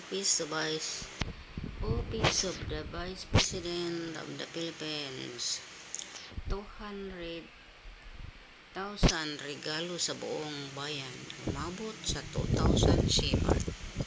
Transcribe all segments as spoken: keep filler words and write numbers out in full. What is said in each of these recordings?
Office of Vice Office of the Vice President of the Philippines. two hundred thousand regalo sa buong bayan. Umabot sa two thousand seven.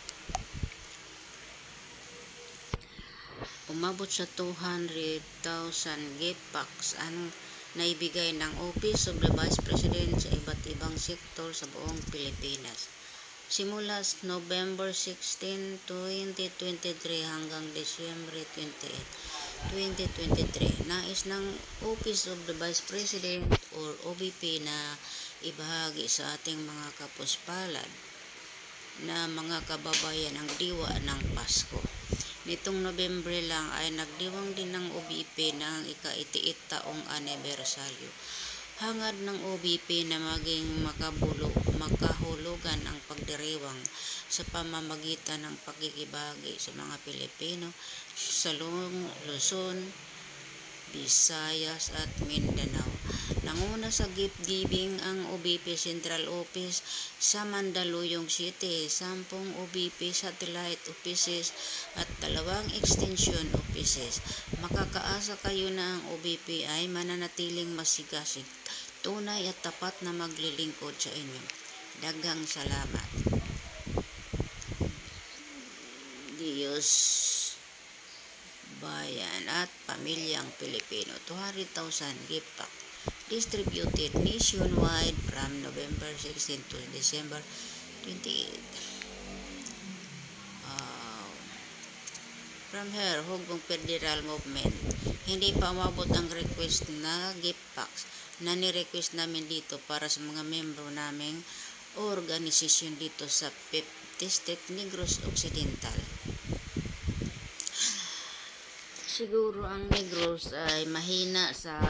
Umabot sa two hundred thousand gift packs ang naibigay ng Office of the Vice President sa iba't ibang sektor sa buong Pilipinas. Simula November sixteen, twenty twenty-three hanggang December twenty-eighth, twenty twenty-three, nais ng Office of the Vice President or O V P na ibahagi sa ating mga kapuspalad na mga kababayan ang diwa ng Pasko. Nitong November lang ay nagdiwang din ng O V P ng ika-eighty-eight taong anibersaryo. Hangad ng O V P na maging makabulo, makahulugan ang pagdiriwang sa pamamagitan ng pagkikibahagi sa mga Pilipino sa Luzon, Visayas at Mindanao. Nanguna sa gift giving ang O V P Central Office sa Mandaluyong City, sampung O V P Satellite Offices at dalawang Extension Offices. Makakaasa kayo na ang O V P ay mananatiling masigasig, tunay at tapat na maglilingkod sa inyo. Daghang salamat. Diyos, bayan at pamilyang Pilipino. two hundred thousand gift pack distributed nationwide from November sixteenth to December twenty-eighth. Uh, from here, Hugong Federal Movement. Hindi pa umabot ang request na gift packs na ni-request namin dito para sa mga membro naming organisasyon dito sa fifth District Negros Occidental. Siguro ang Negros ay mahina sa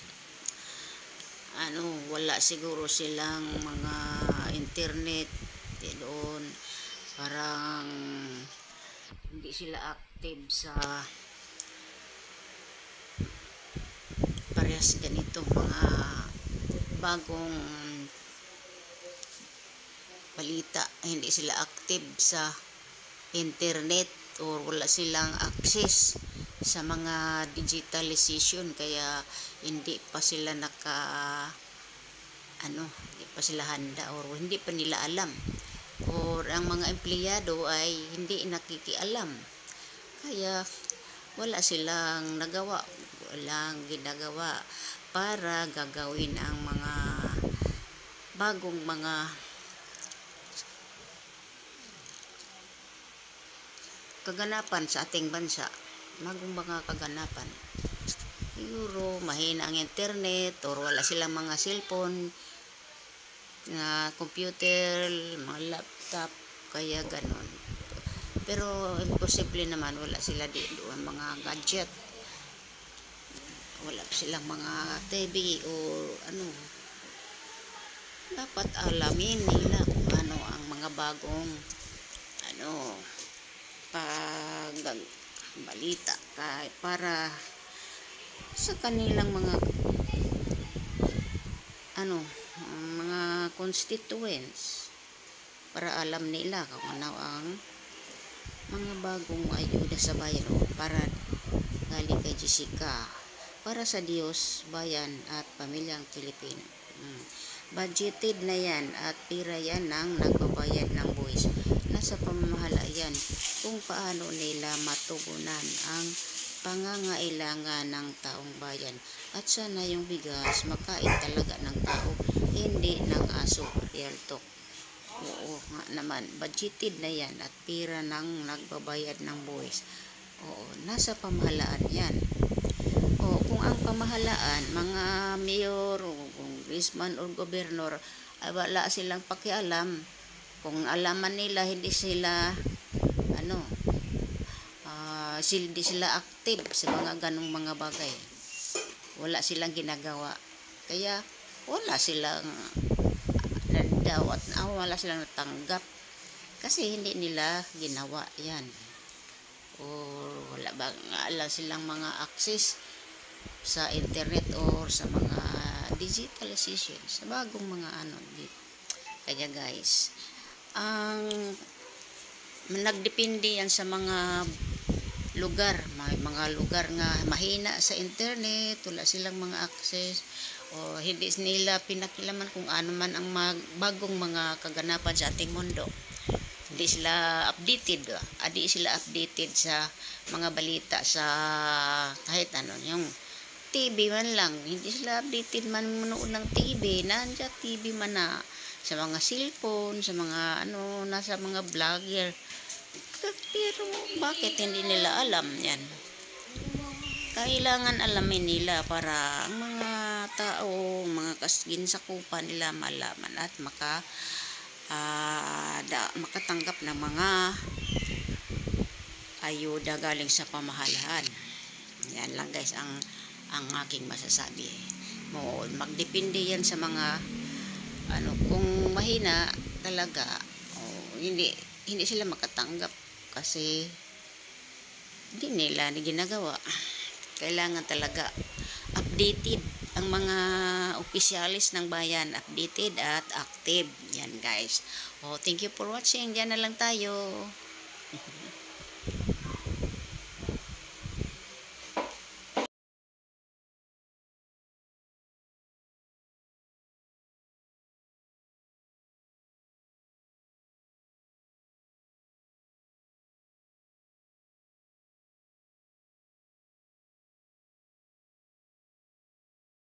ano, wala siguro silang mga internet doon, parang hindi sila active sa parehas ganito mga bagong balita, hindi sila active sa internet o wala silang access sa mga digitalization, kaya hindi pa sila naka ano, hindi pa sila handa o hindi pa nila alam, o ang mga empleyado ay hindi nakikialam, kaya wala silang nagawa, walang ginagawa para gagawin ang mga bagong mga kaganapan sa ating bansa, magong mga kaganapan. Siguro mahina ang internet or wala silang mga cellphone, na computer, mga laptop, kaya ganon. Pero imposible naman wala sila dito ang mga gadget, wala silang mga T V o ano. Dapat alamin nila kung ano ang mga bagong ano pag balita kay para sa kanilang mga ano mga constituents, para alam nila kung ano ang mga bagong ayuda sa bayan o para galing kay Jessica, para sa Diyos, bayan at pamilyang Pilipino. hmm. Budgeted na yan at pira yan ng nagbabayad ng buwis. Nasa pamamahala yan kung paano nila matugunan ang pangangailangan ng taong bayan. At sana yung bigas makain talaga ng tao, hindi ng aso. Real talk. Oo nga naman, budgeted na yan at pira ng nagbabayad ng buwis. Oo, nasa pamahalaan yan. O kung ang pamahalaan, mga mayor o congressman o gobernador, ay wala silang pakialam, kung alaman nila hindi sila ano uh, hindi sila active sa mga ganong mga bagay, wala silang ginagawa, kaya wala silang nadawat, ah, wala silang natanggap kasi hindi nila ginawa yan, o wala bang alam silang mga access sa internet or sa mga digitalization, sa bagong mga ano dito. Kaya guys, ang nagdepende yan sa mga lugar. May mga lugar nga mahina sa internet, wala silang mga access, o hindi nila pinakilaman kung ano man ang mag, bagong mga kaganapan sa ating mundo. Hindi sila updated, hindi sila updated sa mga balita sa kahit ano, yung T V man lang, hindi sila updated man manood ng T V, nandiyan T V man na sa mga cellphone, sa mga ano, nasa mga vlogger. Pero bakit hindi nila alam yan? Kailangan alamin nila para ang mga tao, mga kasginsakupan nila malaman at maka uh, da, makatanggap ng mga ayuda galing sa pamahalaan. Yan lang guys ang ang aking masasabi. Mo magdepende yan sa mga ano, kung mahina talaga, oh, hindi hindi sila makatanggap kasi hindi nila ni ginagawa. Kailangan talaga updated ang mga opisyalis ng bayan, updated at active. Yan guys. Oh, thank you for watching. Diyan na lang tayo.